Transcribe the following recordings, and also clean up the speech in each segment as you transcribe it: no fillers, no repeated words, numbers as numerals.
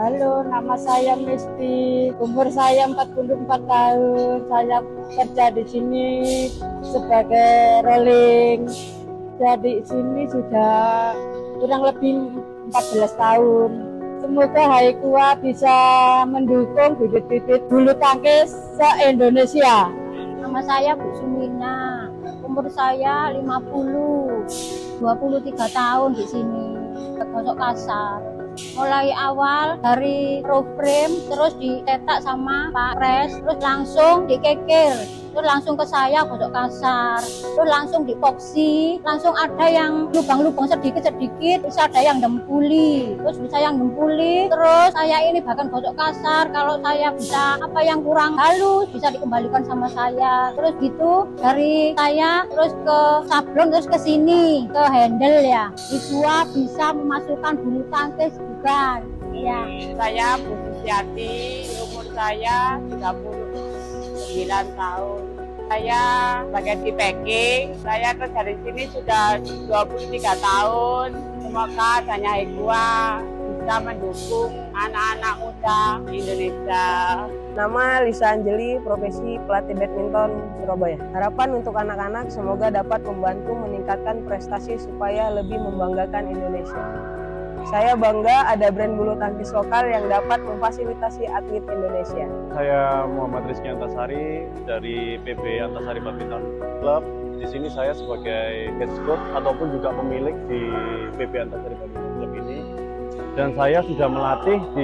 Halo, nama saya Misti. Umur saya 44 tahun. Saya kerja di sini sebagai rolling. Jadi di sini sudah kurang lebih 14 tahun. Semoga Haikua bisa mendukung bibit-bibit bulu tangkis se-Indonesia. Nama saya Bu Sumina. Umur saya 50, 23 tahun di sini. Gosok kasar. Mulai awal dari pro frame, terus dicetak sama Pak Pres, terus langsung dikekir, terus langsung ke saya gosok kasar, terus langsung dipoksi, langsung ada yang lubang-lubang sedikit-sedikit, bisa ada yang dempuli, terus bisa yang dempuli, terus saya ini bahkan gosok kasar, kalau saya bisa apa yang kurang halus bisa dikembalikan sama saya, terus gitu dari saya terus ke sablon, terus ke sini ke handle ya, Haikua bisa memasukkan bulu tangkis bukan ya. Saya Bu Susiati, umur saya 39 tahun. Saya bagian di packing. Saya kerja di sini sudah 23 tahun. Semoga adanya Haikua bisa mendukung anak-anak muda Indonesia. Nama Lisa Anjeli, profesi pelatih badminton Surabaya. Harapan untuk anak-anak semoga dapat membantu meningkatkan prestasi supaya lebih membanggakan Indonesia. Saya bangga ada brand bulu tangkis lokal yang dapat memfasilitasi atlet Indonesia. Saya Muhammad Rizky Antasari dari PB Antasari Badminton Club. Di sini saya sebagai head coach ataupun juga pemilik di PB Antasari Badminton Club ini. Dan saya sudah melatih di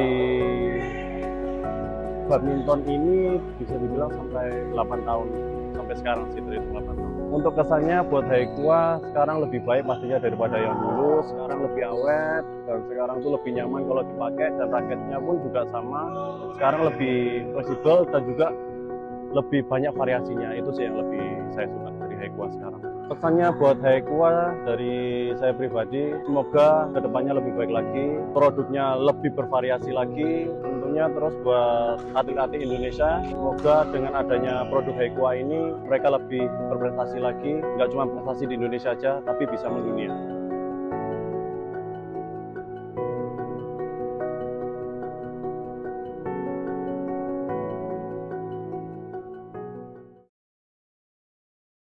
badminton ini bisa dibilang sampai 8 tahun. Sampai sekarang sih dari 8 tahun. Untuk kesannya buat Haikua sekarang lebih baik pastinya daripada yang dulu. Sekarang lebih awet dan sekarang tuh lebih nyaman kalau dipakai dan raketnya pun juga sama. Sekarang lebih fleksibel dan juga lebih banyak variasinya. Itu sih yang lebih saya suka dari Haikua sekarang. Pesannya buat Haikua dari saya pribadi, semoga kedepannya lebih baik lagi, produknya lebih bervariasi lagi. Tentunya terus buat atlet-atlet Indonesia, semoga dengan adanya produk Haikua ini mereka lebih berprestasi lagi, nggak cuma prestasi di Indonesia aja, tapi bisa mendunia.